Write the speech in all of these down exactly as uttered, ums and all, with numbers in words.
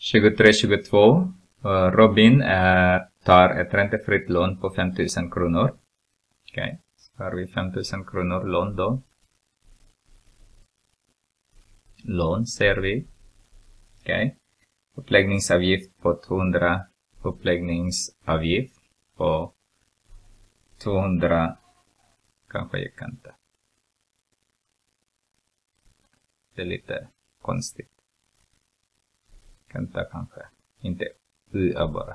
tjugotre tjugotvå. Robin är, tar ett räntefritt lån på fem tusen kronor. Okej, okay. Så har vi fem tusen kronor lån då. Lån ser vi. Okej. Okay. Uppläggningsavgift på tvåhundra. Uppläggningsavgift på tvåhundra. Kanske jag kan inte. Det är lite konstigt. Kan ta kanske. Inte U bara.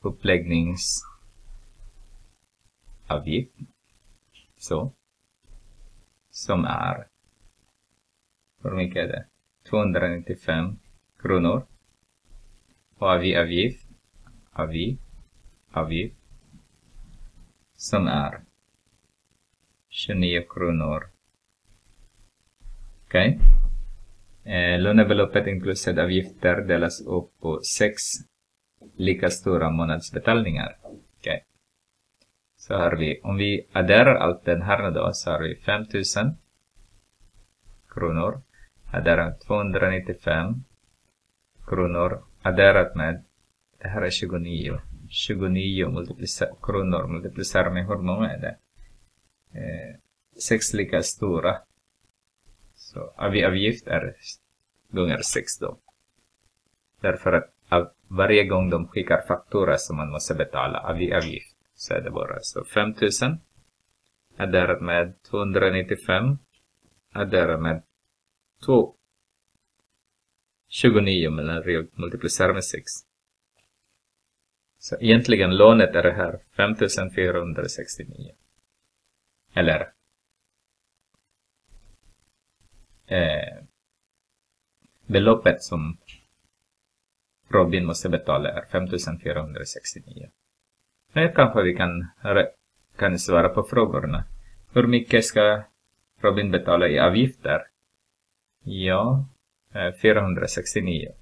Uppläggningsavgift. Så. Som är. Hur mycket är det? tvåhundranittiofem kronor. Och har vi avgift. Avgift. Avgift. Som är tjugonio kronor. Okej. Okay. Eh, lånebeloppet inklusive avgifter delas upp på sex lika stora månadsbetalningar. Okej. Okay. Så har vi, om vi adderar allt den här då, så har vi fem tusen kronor. Adderar tvåhundranittiofem kronor. Adderat med, det här är tjugonio. tjugonio multiplicerar, kronor multiplicerar med hur många är det? Eh, sex lika stora. Så avgift är gånger sex då. Därför att av varje gång de skickar faktura som man måste betala avgift. Så är det bara så fem tusen. Adderat med tvåhundranittiofem. Adderat med två. tjugonio mellan multiplicerar med sex. Så egentligen lånet är det här fem tusen fyrahundrasextionio. Eller eh, beloppet som Robin måste betala är fem tusen fyrahundrasextionio. Nu kanske vi kan, kan svara på frågorna. Hur mycket ska Robin betala i avgifter? Ja, fyrahundrasextionio.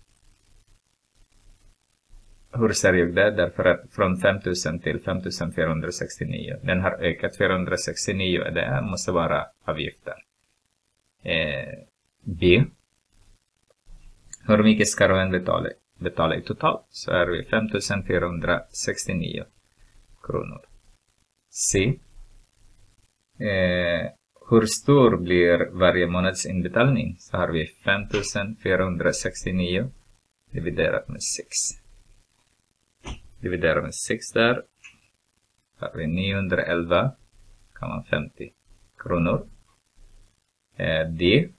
Hur ser jag det? Därför att från fem tusen till fem tusen fyrahundrasextionio. Den har ökat fyrahundrasextionio. Det måste vara avgifter. Eh, B. Hur mycket ska Robin betala? Betala i totalt? Så är vi fem tusen fyrahundrasextionio kronor. C. Eh, hur stor blir varje månads inbetalning? Så har vi fem tusen fyrahundrasextionio dividerat med sex. Dividerat med sex där. Har vi niohundraelva komma femtio kronor. Eh, D.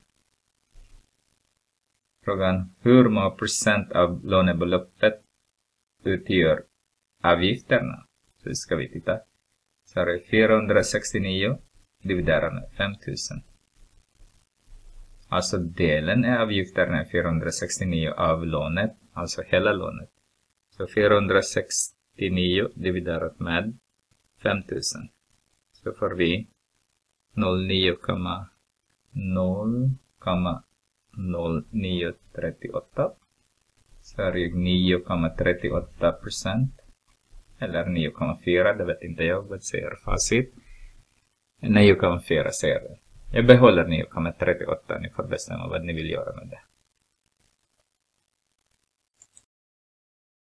Frågan, hur många procent av lånebeloppet utgör avgifterna? Så ska vi titta. Så har vi fyrahundrasextionio dividerat med fem tusen. Alltså delen är avgifterna fyrahundrasextionio av lånet. Alltså hela lånet. Så fyrahundrasextionio dividerat med fem tusen. Så får vi nio komma noll komma noll nio tre åtta. Så är det nio komma trettioåtta procent. Eller nio komma fyra, det vet inte jag vad säger facit. nio komma fyra säger det. Jag behåller nio komma trettioåtta, ni får bestämma vad ni vill göra med det.